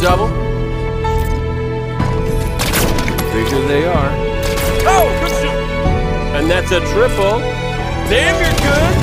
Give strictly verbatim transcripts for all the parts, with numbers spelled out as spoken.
double. Bigger they are. Oh, good shoot! And that's a triple. Damn, you're good.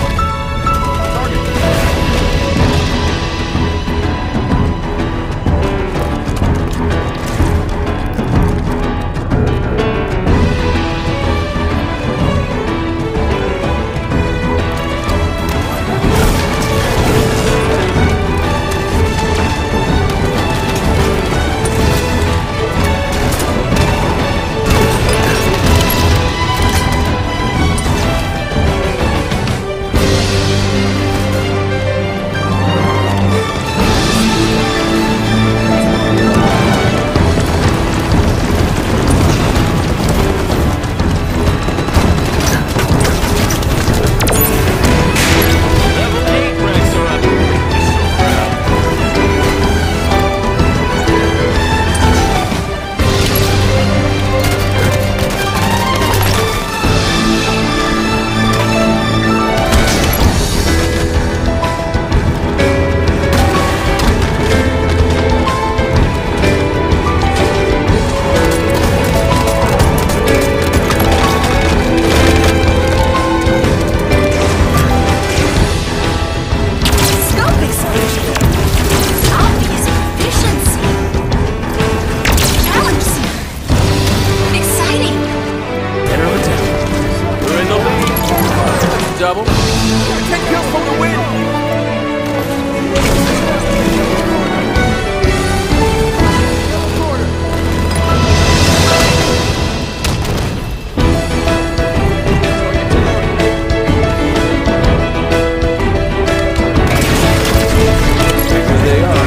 Double. Take kills for the win. Here they are.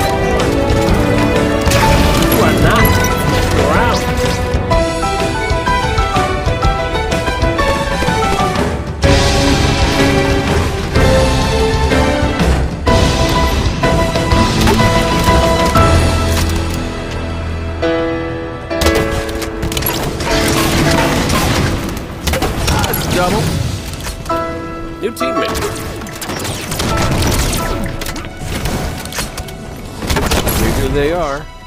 You are not around. Double. New teammate. Bigger they are.